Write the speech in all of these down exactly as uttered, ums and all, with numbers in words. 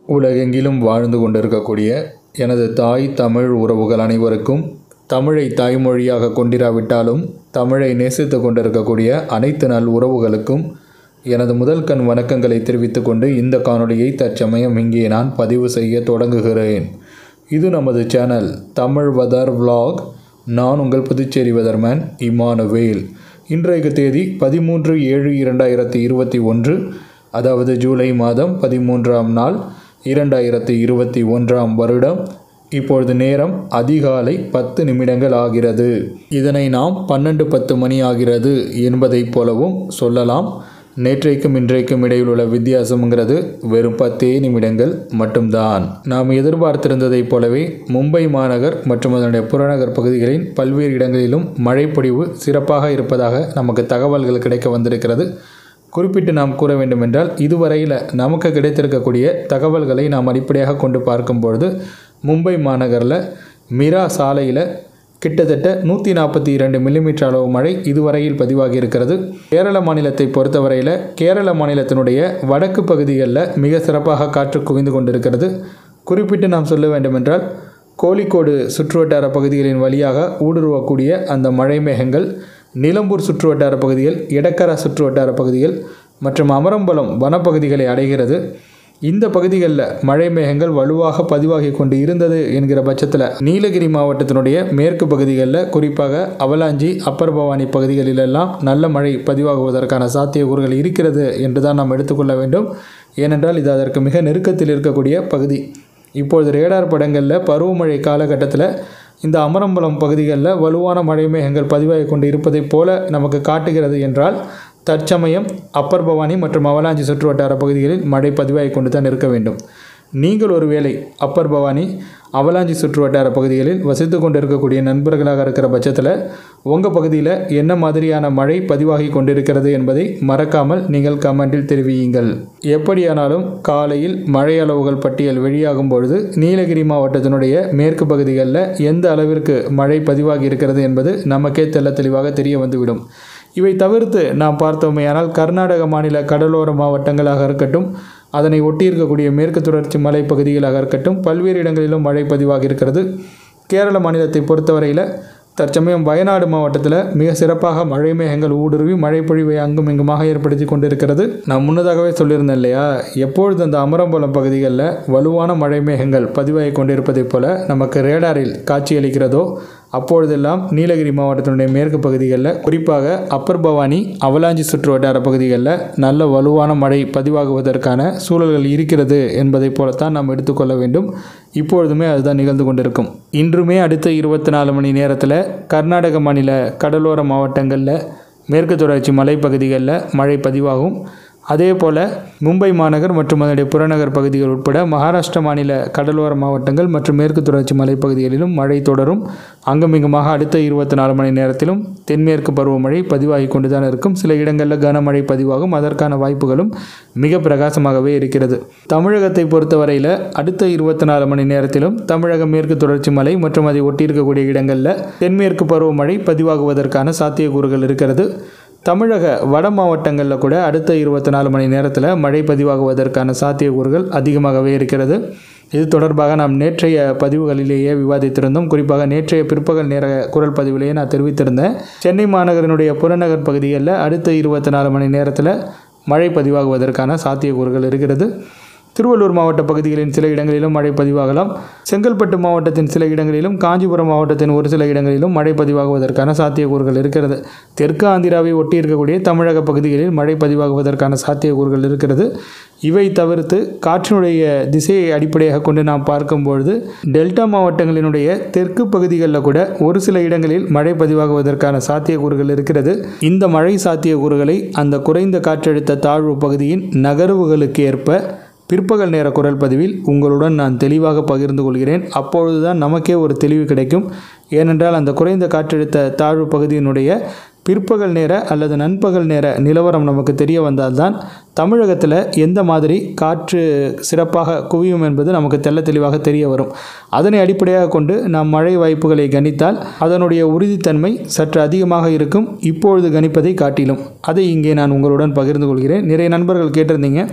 உலகெங்கிலும் வாழ்ந்து கொண்டிருக்கக்கூடிய எனது தாய் தமிழ் உறவுகள் அனைவருக்கும், தமிழை தாய்மொழியாக கொண்டிராவிட்டாலும் தமிழை நேசித்து கொண்டிருக்கக்கூடிய அனைத்து நல் உறவுகளுக்கும் எனது முதல் கண் வணக்கங்களை தெரிவித்துக் கொண்டு இந்த காணொளியை தற்சமயம் இங்கே நான் பதிவு செய்ய தொடங்குகிறேன். இது நமது சேனல் தமிழ் வெதர் விளாக். நான் உங்கள் புதுச்சேரி வெதர்மேன் இமானுவேல். இன்றைய தேதி பதிமூன்று ஏழு இரண்டாயிரத்தி இருபத்தி ஒன்று, அதாவது ஜூலை மாதம் பதிமூன்றாம் நாள் இரண்டாயிரத்தி இருபத்தி ஒன்றாம் வருடம். இப்பொழுது நேரம் அதிகாலை பத்து நிமிடங்கள் ஆகிறது. இதனை நாம் பன்னெண்டு பத்து மணி ஆகிறது என்பதைப் போலவும் சொல்லலாம். நேற்றைக்கும் இன்றைக்கும் இடையில் உள்ள வித்தியாசம்ங்கிறது வெறும் பத்தே நிமிடங்கள் மட்டும்தான். நாம் எதிர்பார்த்திருந்ததைப் போலவே மும்பை மாநகர் மற்றும் அதனுடைய புறநகர் பகுதிகளின் பல்வேறு இடங்களிலும் மழைப்பொழிவு சிறப்பாக இருப்பதாக நமக்கு தகவல்கள் கிடைக்க வந்திருக்கிறது. குறிப்பிட்டு நாம் கூற வேண்டுமென்றால், இதுவரையில் நமக்கு கிடைத்திருக்கக்கூடிய தகவல்களை நாம் அடிப்படையாக கொண்டு பார்க்கும்பொழுது மும்பை மாநகரில் மிரா சாலையில் கிட்டத்தட்ட நூற்றி நாற்பத்தி இரண்டு மில்லிமீட்டர் அளவு மழை இதுவரையில் பதிவாகி இருக்கிறது. கேரள மாநிலத்தை பொறுத்தவரையில் கேரள மாநிலத்தினுடைய வடக்கு பகுதிகளில் மிக சிறப்பாக காற்று குவிந்து கொண்டிருக்கிறது. குறிப்பிட்டு நாம் சொல்ல வேண்டுமென்றால், கோழிக்கோடு சுற்றுவட்டார பகுதிகளின் வழியாக ஊடுருவக்கூடிய அந்த மழை மேகங்கள் நிலம்பூர் சுற்றுவட்டார பகுதிகள், எடக்கரா சுற்றுவட்டார பகுதிகள் மற்றும் அமரம்பலம் வனப்பகுதிகளை அடைகிறது. இந்த பகுதிகளில் மழை மேகங்கள் வலுவாக பதிவாகி கொண்டு இருந்தது என்கிற பட்சத்தில் நீலகிரி மாவட்டத்தினுடைய மேற்கு பகுதிகளில், குறிப்பாக அவலாஞ்சி, அப்பர் பவானி பகுதிகளிலெல்லாம் நல்ல மழை பதிவாகுவதற்கான சாத்தியக்கூறுகள் இருக்கிறது என்று தான் நாம் எடுத்துக்கொள்ள வேண்டும். ஏனென்றால் இது அதற்கு மிக நெருக்கத்தில் இருக்கக்கூடிய பகுதி. இப்பொழுது ரேடார் படங்களில் பருவமழை காலகட்டத்தில் இந்த அமரம்பலம் பகுதிகளில் வலுவான மழை மேகங்கள் பதிவாகி கொண்டு இருப்பதைப் போல நமக்கு காட்டுகிறது என்றால், தற்சமயம் அப்பர் பவானி மற்றும் அவலாஞ்சி சுற்றுவட்டார பகுதிகளில் மழை பதிவாகி கொண்டு தான் இருக்க வேண்டும். நீங்கள் ஒருவேளை அப்பர் பவானி, அவலாஞ்சி சுற்றுவட்டார பகுதிகளில் வசித்து கொண்டு இருக்கக்கூடிய நண்பர்களாக இருக்கிற பட்சத்தில் உங்கள் பகுதியில் என்ன மாதிரியான மழை பதிவாகி கொண்டிருக்கிறது என்பதை மறக்காமல் நீங்கள் கமெண்டில் தெரிவியுங்கள். எப்படியானாலும் காலையில் மழை அளவுகள் பட்டியல் வெளியாகும் பொழுது நீலகிரி மாவட்டத்தினுடைய மேற்கு பகுதிகளில் எந்த அளவிற்கு மழை பதிவாகி இருக்கிறது என்பது நமக்கே தெள்ள தெளிவாக தெரிய வந்துவிடும். இவை தவிர்த்து நாம் பார்த்தோமேயானால், கர்நாடக மாநில கடலோர மாவட்டங்களாக இருக்கட்டும், அதனை ஒட்டியிருக்கக்கூடிய மேற்கு தொடர்ச்சி மலை பகுதிகளாக இருக்கட்டும், பல்வேறு இடங்களிலும் மழை பதிவாகி இருக்கிறது. கேரள மாநிலத்தை பொறுத்தவரையில் தற்சமயம் வயநாடு மாவட்டத்தில் மிக சிறப்பாக மழை மேகங்கள் ஊடுருவி மழை பொழிவை அங்கும் இங்குமாக ஏற்படுத்தி கொண்டிருக்கிறது. நான் முன்னதாகவே சொல்லியிருந்தேன் இல்லையா, எப்பொழுது அந்த அமரம்பலம் பகுதிகளில் வலுவான மழை மேகங்கள் பதிவாகி கொண்டிருப்பதைப் போல நமக்கு ரேடாரில் காட்சியளிக்கிறதோ, அப்பொழுதெல்லாம் நீலகிரி மாவட்டத்தினுடைய மேற்கு பகுதிகளில், குறிப்பாக அப்பர் பவானி, அவலாஞ்சி சுற்று வட்டார பகுதிகளில் நல்ல வலுவான மழை பதிவாகுவதற்கான சூழல்கள் இருக்கிறது என்பதை போலத்தான் நாம் எடுத்துக்கொள்ள வேண்டும். இப்பொழுதுமே அதுதான் நிகழ்ந்து கொண்டிருக்கும். இன்றுமே அடுத்த இருபத்தி நாலு மணி நேரத்தில் கர்நாடக மாநில கடலோர மாவட்டங்களில், மேற்கு தொடர்ச்சி மலைப்பகுதிகளில் மழை பதிவாகும். அதே போல் மும்பை மாநகர் மற்றும் அதனுடைய புறநகர் பகுதிகள் உட்பட மகாராஷ்டிரா மாநில கடலோர மாவட்டங்கள் மற்றும் மேற்கு தொடர்ச்சி மலைப்பகுதிகளிலும் மழை தொடரும். அங்குமிங்குமாக அடுத்த இருபத்தி நாலு மணி நேரத்திலும் தென்மேற்கு பருவமழை பதிவாகி கொண்டு தான் இருக்கும். சில இடங்களில் கனமழை பதிவாகும். அதற்கான வாய்ப்புகளும் மிக பிரகாசமாகவே இருக்கிறது. தமிழகத்தை பொறுத்தவரையில் அடுத்த இருபத்தி நாலு மணி நேரத்திலும் தமிழக மேற்கு தொடர்ச்சி மலை மற்றும் அதை ஒட்டியிருக்கக்கூடிய இடங்களில் தென்மேற்கு பருவமழை பதிவாகுவதற்கான சாத்தியக்கூறுகள் இருக்கிறது. தமிழக வட மாவட்டங்களில் கூட அடுத்த இருபத்தி நாலு மணி நேரத்தில் மழை பதிவாகுவதற்கான சாத்தியக்கூறுகள் அதிகமாகவே இருக்கிறது. இது தொடர்பாக நாம் நேற்றைய பதிவுகளிலேயே விவாதித்திருந்தோம். குறிப்பாக நேற்றைய பிற்பகல் நேர குரல் பதிவிலேயே நான் தெரிவித்திருந்தேன். சென்னை மாநகரினுடைய புறநகர் பகுதிகளில் அடுத்த இருபத்தி நாலு மணி நேரத்தில் மழை பதிவாகுவதற்கான சாத்தியக்கூறுகள் இருக்கிறது. திருவள்ளூர் மாவட்ட பகுதிகளின் சில இடங்களிலும் மழை பதிவாகலாம். செங்கல்பட்டு மாவட்டத்தின் சில இடங்களிலும், காஞ்சிபுரம் மாவட்டத்தின் ஒரு சில இடங்களிலும் மழை பதிவாகுவதற்கான சாத்தியக்கூறுகள் இருக்கிறது. தெற்கு ஆந்திராவை ஒட்டி இருக்கக்கூடிய தமிழக பகுதிகளில் மழை பதிவாகுவதற்கான சாத்தியக்கூறுகள் இருக்கிறது. இவை தவிர்த்து காற்றினுடைய திசையை அடிப்படையாக கொண்டு நாம் பார்க்கும்பொழுது, டெல்டா மாவட்டங்களினுடைய தெற்கு பகுதிகளில் கூட ஒரு சில இடங்களில் மழை பதிவாகுவதற்கான சாத்தியக்கூறுகள் இருக்கிறது. இந்த மழை சாத்தியக்கூறுகளை அந்த குறைந்த காற்றழுத்த தாழ்வு பகுதியின் நகர்வுகளுக்கு ஏற்ப பிற்பகல் நேர குரல் பதிவில் உங்களுடன் நான் தெளிவாக பகிர்ந்து கொள்கிறேன். அப்பொழுதுதான் நமக்கே ஒரு தெளிவு கிடைக்கும். ஏனென்றால் அந்த குறைந்த காற்றழுத்த தாழ்வு பகுதியினுடைய பிற்பகல் நேர அல்லது நண்பகல் நேர நிலவரம் நமக்கு தெரிய வந்தால்தான் தமிழகத்தில் எந்த மாதிரி காற்று சிறப்பாக குவியும் என்பது நமக்கு தெள்ள தெளிவாக தெரிய வரும். அதனை அடிப்படையாக கொண்டு நாம் மழை வாய்ப்புகளை கணித்தால் அதனுடைய உறுதித்தன்மை சற்று அதிகமாக இருக்கும். இப்பொழுது கணிப்பதை காட்டிலும் அதை இங்கே நான் உங்களுடன் பகிர்ந்து கொள்கிறேன். நிறைய நண்பர்கள் கேட்டிருந்தீங்க,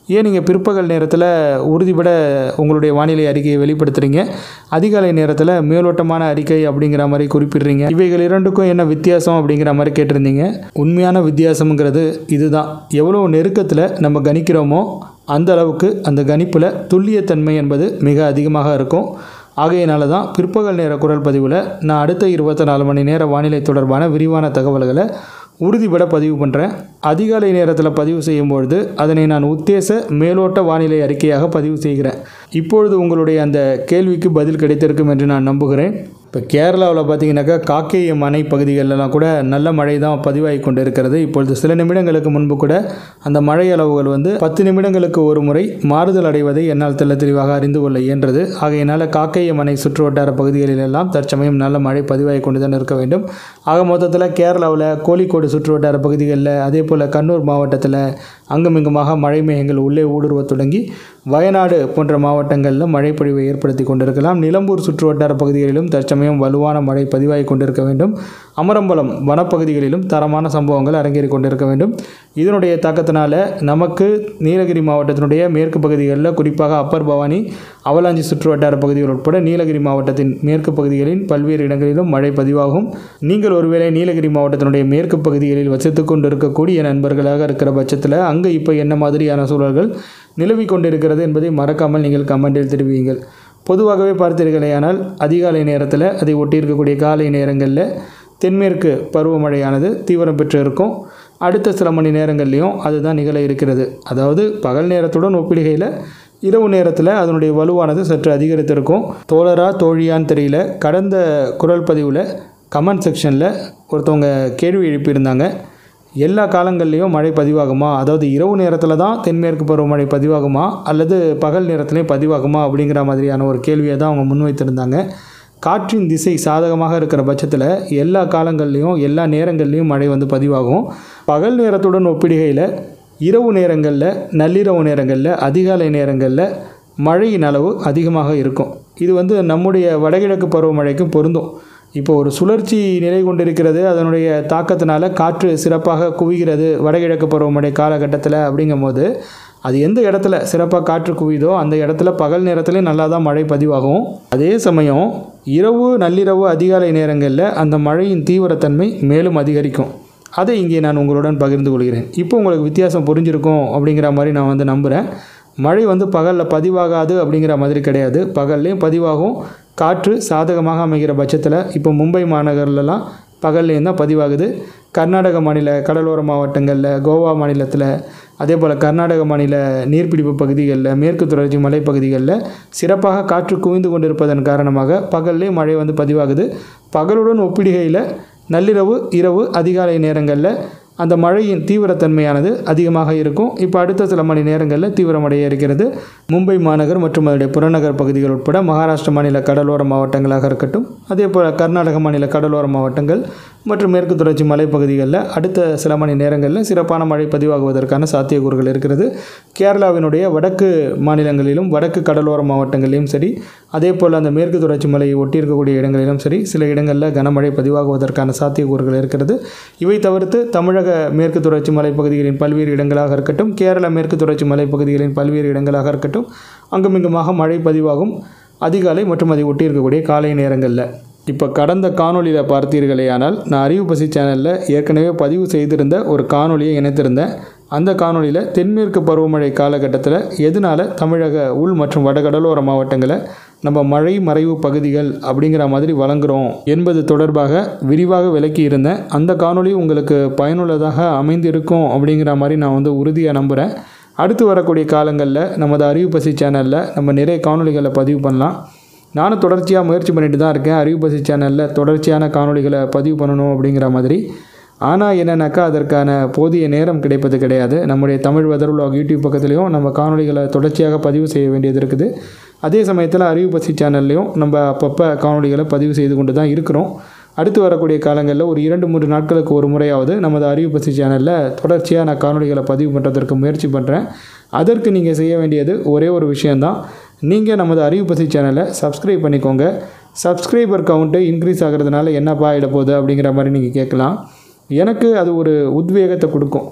ஏன் நீங்கள் பிற்பகல் நேரத்தில் உறுதிபட உங்களுடைய வானிலை அறிக்கையை வெளிப்படுத்துகிறீங்க, அதிகாலை நேரத்தில் மேலோட்டமான அறிக்கை அப்படிங்கிற மாதிரி குறிப்பிடுறீங்க? இவைகள் இரண்டுக்கும் என்ன வித்தியாசம் அப்படிங்கிற மாதிரி கேட்டிருந்தீங்க. உண்மையான வித்தியாசம்ங்கிறது இதுதான். எவ்வளோ நெருக்கத்தில் நம்ம கணிக்கிறோமோ அந்த அளவுக்கு அந்த கணிப்பில் துல்லியத்தன்மை என்பது மிக அதிகமாக இருக்கும். ஆகையினால தான் பிற்பகல் நேர குரல் பதிவில் நான் அடுத்த இருபத்தி நாலு மணி நேர வானிலை தொடர்பான விரிவான தகவல்களை உறுதிபட பதிவு பண்ணுறேன். அதிகாலை நேரத்தில் பதிவு செய்யும்பொழுது அதனை நான் உத்தேச மேலோட்ட வானிலை அறிக்கையாக பதிவு செய்கிறேன். இப்பொழுது உங்களுடைய அந்த கேள்விக்கு பதில் கிடைத்திருக்கும் என்று நான் நம்புகிறேன். இப்போ கேரளாவில் பார்த்தீங்கன்னாக்கா காக்கேயம் அணை பகுதிகளெல்லாம் கூட நல்ல மழை தான் பதிவாகி கொண்டு இருக்கிறது. இப்பொழுது சில நிமிடங்களுக்கு முன்பு கூட அந்த மழை அளவுகள் வந்து பத்து நிமிடங்களுக்கு ஒரு முறை மாறுதல் அடைவதை என்னால் தெல்ல தெளிவாக அறிந்து கொள்ள இயன்றது. ஆகையினால் காக்கேயம் அணை சுற்று வட்டார பகுதிகளிலெல்லாம் தற்சமயம் நல்ல மழை பதிவாகி கொண்டு தான் இருக்க வேண்டும். ஆக மொத்தத்தில் கேரளாவில் கோழிக்கோடு சுற்று வட்டார பகுதிகளில், அதே போல் கண்ணூர் மாவட்டத்தில் அங்குமிங்குமாக மழை மேகங்கள் உள்ளே ஊடுருவ தொடங்கி வயநாடு போன்ற மாவட்டங்களில் மழைப்பொழிவை ஏற்படுத்தி கொண்டிருக்கலாம். நிலம்பூர் சுற்று வட்டார பகுதிகளிலும் தற்சமயம் வலுவான மழை பதிவாகி கொண்டிருக்க வேண்டும். அமரம்பலம் வனப்பகுதிகளிலும் தரமான சம்பவங்கள் அரங்கேறி கொண்டிருக்க வேண்டும். இதனுடைய தாக்கத்தினால நமக்கு நீலகிரி மாவட்டத்தினுடைய மேற்கு பகுதிகளில், குறிப்பாக அப்பர் பவானி, அவலாஞ்சி சுற்று வட்டார பகுதிகள் உட்பட நீலகிரி மாவட்டத்தின் மேற்கு பகுதிகளின் பல்வேறு இடங்களிலும் மழை பதிவாகும். நீங்கள் ஒருவேளை நீலகிரி மாவட்டத்தினுடைய மேற்கு பகுதிகளில் வசித்து கொண்டு இருக்கக்கூடிய நண்பர்களாக இருக்கிற பட்சத்தில் அங்கே இப்போ என்ன மாதிரியான சூழல்கள் நிலவி கொண்டிருக்கிறது என்பதை மறக்காமல் நீங்கள் கமெண்டில் தெரிவியுங்கள். பொதுவாகவே பார்த்தீர்களேயானால் அதிகாலை நேரத்தில் அதை ஒட்டி இருக்கக்கூடிய காலை நேரங்களில் தென்மேற்கு பருவமழையானது தீவிரம் பெற்று இருக்கும். அடுத்த சில மணி நேரங்கள்லையும் அதுதான் நிகழ இருக்கிறது. அதாவது பகல் நேரத்துடன் ஒப்பிடுகையில் இரவு நேரத்தில் அதனுடைய வலுவானது சற்று அதிகரித்திருக்கும். தோழரா தோழியான்னு தெரியல, கடந்த குரல் பதிவில் கமெண்ட் செக்ஷனில் ஒருத்தவங்க கேள்வி எழுப்பியிருந்தாங்க, எல்லா காலங்கள்லேயும் மழை பதிவாகுமா, அதாவது இரவு நேரத்தில் தான் தென்மேற்கு பருவமழை பதிவாகுமா அல்லது பகல் நேரத்துலேயும் பதிவாகுமா அப்படிங்கிற மாதிரியான ஒரு கேள்வியை தான் அவங்க முன்வைத்திருந்தாங்க. காற்றின் திசை சாதகமாக இருக்கிற பட்சத்தில் எல்லா காலங்கள்லேயும் எல்லா நேரங்கள்லேயும் மழை வந்து பதிவாகும். பகல் நேரத்துடன் ஒப்பிடுகையில் இரவு நேரங்களில், நள்ளிரவு நேரங்களில், அதிகாலை நேரங்களில் மழையின் அளவு அதிகமாக இருக்கும். இது வந்து நம்முடைய வடகிழக்கு பருவமழைக்கும் பொருந்தும். இப்போ ஒரு சுழற்சி நிலை கொண்டிருக்கிறது, அதனுடைய தாக்கத்தினால காற்று சிறப்பாக குவிகிறது வடகிழக்கு பருவமழை காலகட்டத்தில். அப்படிங்கும்போது அது எந்த இடத்துல சிறப்பாக காற்று குவிதோ அந்த இடத்துல பகல் நேரத்துலேயும் நல்லா தான் மழை பதிவாகும். அதே சமயம் இரவு, நள்ளிரவு, அதிகாலை நேரங்களில் அந்த மழையின் தீவிரத்தன்மை மேலும் அதிகரிக்கும். அதை இங்கே நான் உங்களுடன் பகிர்ந்து கொள்கிறேன். இப்போ உங்களுக்கு வித்தியாசம் புரிஞ்சிருக்கும் அப்படிங்கிற மாதிரி நான் வந்து நம்புகிறேன். மழை வந்து பகலில் பதிவாகாது அப்படிங்கிற மாதிரி கிடையாது, பகல்லையும் பதிவாகும். காற்று சாதகமாக அமைகிற பட்சத்தில் இப்போ மும்பை மாநகர்லலாம் பகல்லையும் தான் பதிவாகுது. கர்நாடக மாநில கடலோர மாவட்டங்களில், கோவா மாநிலத்தில், அதே போல் கர்நாடக மாநில நீர்பிடிப்பு பகுதிகளில், மேற்கு தொடர்ச்சி மலைப்பகுதிகளில் சிறப்பாக காற்று குவிந்து கொண்டிருப்பதன் காரணமாக பகல்லையும் மழை வந்து பதிவாகுது. பகலுடன் ஒப்பிடுகையில் நள்ளிரவு, இரவு, அதிகாலை நேரங்களில் அந்த மழையின் தீவிரத்தன்மையானது அதிகமாக இருக்கும். இப்போ அடுத்த சில மணி நேரங்களில் தீவிரமடைய இருக்கிறது. மும்பை மாநகர் மற்றும் அதனுடைய புறநகர் பகுதிகள் உட்பட மகாராஷ்டிர மாநில கடலோர மாவட்டங்களாக இருக்கட்டும், அதே போல் கர்நாடக மாநில கடலோர மாவட்டங்கள் மற்றும் மேற்கு தொடர்ச்சி மலைப்பகுதிகளில் அடுத்த சில மணி நேரங்களில் சிறப்பான மழை பதிவாகுவதற்கான சாத்தியக்கூறுகள் இருக்கிறது. கேரளாவினுடைய வடக்கு மாநிலங்களிலும் வடக்கு கடலோர மாவட்டங்களிலும் சரி, அதே போல் அந்த மேற்கு தொடர்ச்சி மலையை ஒட்டி இருக்கக்கூடிய இடங்களிலும் சரி சில இடங்களில் கனமழை பதிவாகுவதற்கான சாத்தியக்கூறுகள் இருக்கிறது. இவை தவிர்த்து தமிழக மேற்கு தொடர்ச்சி மலைப்பகுதிகளின் பல்வேறு இடங்களாக இருக்கட்டும், கேரள மேற்கு தொடர்ச்சி மலைப்பகுதிகளின் பல்வேறு இடங்களாக இருக்கட்டும், அங்குமிங்குமாக மழை பதிவாகும் அதிகாலை மற்றும் அதை ஒட்டி இருக்கக்கூடிய காலை நேரங்களில். இப்போ கடந்த காணொலியில் பார்த்தீர்களேயானால் நான் அறிவு பசி சேனலில் ஏற்கனவே பதிவு செய்திருந்த ஒரு காணொலியை இணைத்திருந்தேன். அந்த காணொலியில் தென்மேற்கு பருவமழை காலகட்டத்தில் எதனால் தமிழக உள் மற்றும் வடகடலோர மாவட்டங்களை நம்ம மழை மறைவு பகுதிகள் அப்படிங்கிற மாதிரி வழங்குகிறோம் என்பது தொடர்பாக விரிவாக விளக்கி இருந்தேன். அந்த காணொலி உங்களுக்கு பயனுள்ளதாக அமைந்திருக்கும் அப்படிங்கிற மாதிரி நான் வந்து உறுதியாக நம்புகிறேன். அடுத்து வரக்கூடிய காலங்களில் நமது அறிவு பசி சேனலில் நம்ம நிறைய காணொலிகளை பதிவு பண்ணலாம். நானும் தொடர்ச்சியாக முயற்சி பண்ணிட்டு தான் இருக்கேன். அறிவு பசி சேனலில் தொடர்ச்சியான காணொலிகளை பதிவு பண்ணணும் அப்படிங்கிற மாதிரி. ஆனால் என்னென்னாக்கா அதற்கான போதிய நேரம் கிடைப்பது கிடையாது. நம்முடைய தமிழ் வெதர் விலாக் யூடியூப் பக்கத்துலேயும் நம்ம காணொலிகளை தொடர்ச்சியாக பதிவு செய்ய வேண்டியது இருக்குது. அதே சமயத்தில் அறிவு பசி சேனல்லையும் நம்ம அப்பப்போ காணொலிகளை பதிவு செய்து கொண்டு தான் இருக்கிறோம். அடுத்து வரக்கூடிய காலங்களில் ஒரு இரண்டு மூன்று நாட்களுக்கு ஒரு முறையாவது நமது அறிவு பசி சேனலில் தொடர்ச்சியாக நான் காணொலிகளை பதிவு பண்ணுறதற்கு முயற்சி பண்ணுறேன். அதற்கு நீங்கள் செய்ய வேண்டியது ஒரே ஒரு விஷயந்தான். நீங்கள் நமது அறிவு பசி சேனலை சப்ஸ்கிரைப் பண்ணிக்கோங்க. சப்ஸ்கிரைபர் கவுண்ட்டு இன்க்ரீஸ் ஆகிறதுனால என்னப்பா ஆகிட போகுது அப்படிங்கிற மாதிரி நீங்கள் கேட்கலாம். எனக்கு அது ஒரு உத்வேகத்தை கொடுக்கும்.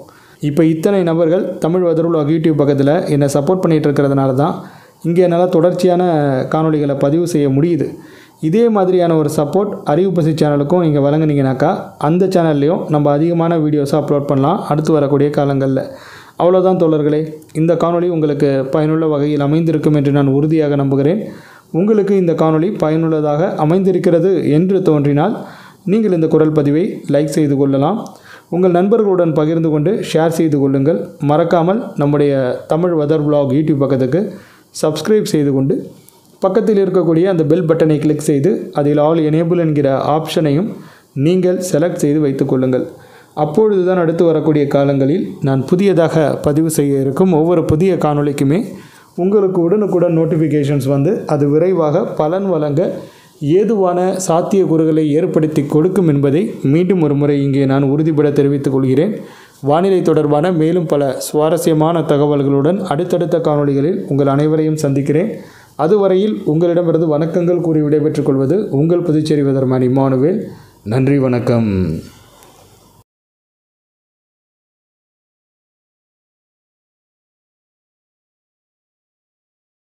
இப்போ இத்தனை நபர்கள் தமிழ் வெதர் vlog யூடியூப் பக்கத்தில் என்னை சப்போர்ட் பண்ணிகிட்டு இருக்கிறதுனால தான் இங்கே என்னால் தொடர்ச்சியான காணொளிகளை பதிவு செய்ய முடியுது. இதே மாதிரியான ஒரு சப்போர்ட் அறிவு பசி சேனலுக்கும் நீங்கள் வழங்குனீங்கனாக்கா அந்த சேனல்லையும் நம்ம அதிகமான வீடியோஸை அப்லோட் பண்ணலாம் அடுத்து வரக்கூடிய காலங்களில். அவ்வளோதான் தோழர்களே, இந்த காணொளி உங்களுக்கு பயனுள்ள வகையில் அமைந்திருக்கும் என்று நான் உறுதியாக நம்புகிறேன். உங்களுக்கு இந்த காணொளி பயனுள்ளதாக அமைந்திருக்கிறது என்று தோன்றினால் நீங்கள் இந்த குரல் பதிவை லைக் செய்து கொள்ளலாம். உங்கள் நண்பர்களுடன் பகிர்ந்து கொண்டு ஷேர் செய்து கொள்ளுங்கள். மறக்காமல் நம்முடைய தமிழ் வெதர் vlog யூடியூப் பக்கத்துக்கு சப்ஸ்கிரைப் செய்து கொண்டு பக்கத்தில் இருக்கக்கூடிய அந்த பெல் பட்டனை கிளிக் செய்து அதில் ஆல் எனேபிள் என்கிற ஆப்ஷனையும் நீங்கள் செலக்ட் செய்து வைத்து கொள்ளுங்கள். அப்பொழுது தான் அடுத்து வரக்கூடிய காலங்களில் நான் புதியதாக பதிவு செய்ய இருக்கும் ஒவ்வொரு புதிய காணொளிக்குமே உங்களுக்கு உடனுக்குடன் நோட்டிஃபிகேஷன்ஸ் வந்து அது விரைவாக பலன் வழங்க ஏதுவான சாத்தியக்கூறுகளை ஏற்படுத்தி கொடுக்கும் என்பதை மீண்டும் ஒரு முறை இங்கே நான் உறுதிபட தெரிவித்துக் கொள்கிறேன். வானிலை தொடர்பான மேலும் பல சுவாரஸ்யமான தகவல்களுடன் அடுத்தடுத்த காணொளிகளில் உங்கள் அனைவரையும் சந்திக்கிறேன். அதுவரையில் உங்களிடமிருந்து வணக்கங்கள் கூறி விடைபெற்றுக் கொள்வது உங்கள் புதுச்சேரி வெதர்மேன் இம்மானுவேல். நன்றி, வணக்கம்.